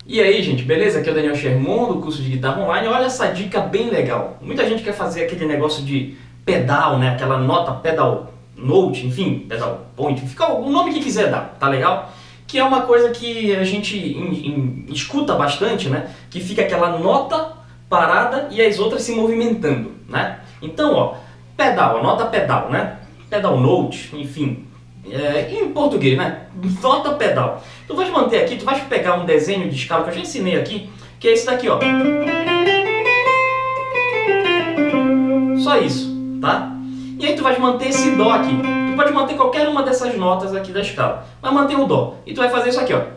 E aí, gente, beleza? Aqui é o Daniel Sherman, do curso de guitarra online. Olha essa dica bem legal. Muita gente quer fazer aquele negócio de pedal, né? Aquela nota pedal note, enfim, pedal point, fica o nome que quiser dar, tá legal? Que é uma coisa que a gente escuta bastante, né? Que fica aquela nota parada e as outras se movimentando, né? Então, ó, pedal, a nota pedal, né? Pedal note, enfim, em português, né? Nota pedal. Tu vais manter aqui, tu vais pegar um desenho de escala que eu já ensinei aqui, que é esse daqui, ó. Só isso, tá? E aí tu vais manter esse dó aqui. Tu pode manter qualquer uma dessas notas aqui da escala, mas mantém o dó. E tu vai fazer isso aqui, ó.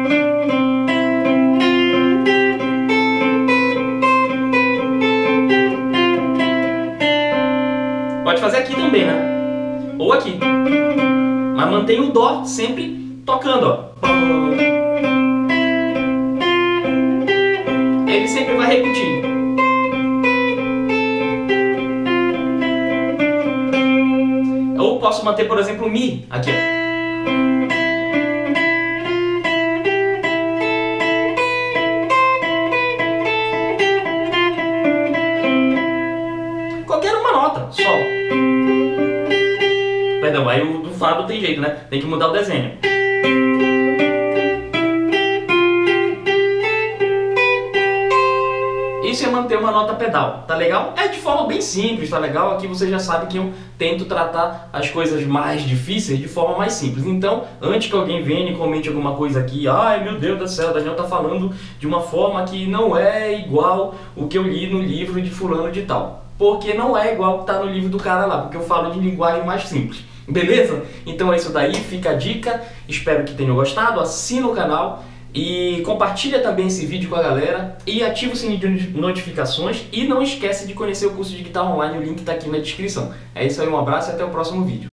Pode fazer aqui também, né? Ou aqui. Mas mantém o dó sempre tocando, ó. Ele sempre vai repetir. Ou posso manter, por exemplo, o Mi aqui, ó. Qualquer uma nota, Sol. Perdão, aí o do Fá não tem jeito, né? Tem que mudar o desenho. Isso é manter uma nota pedal, tá legal? É de forma bem simples, tá legal? Aqui você já sabe que eu tento tratar as coisas mais difíceis de forma mais simples. Então, antes que alguém venha e comente alguma coisa aqui, ai meu Deus do céu, o Daniel tá falando de uma forma que não é igual o que eu li no livro de fulano de tal. Porque não é igual o que tá no livro do cara lá, porque eu falo de linguagem mais simples. Beleza? Então é isso daí, fica a dica, espero que tenham gostado, assina o canal e compartilha também esse vídeo com a galera e ativa o sininho de notificações e não esquece de conhecer o curso de guitarra online, o link está aqui na descrição. É isso aí, um abraço e até o próximo vídeo.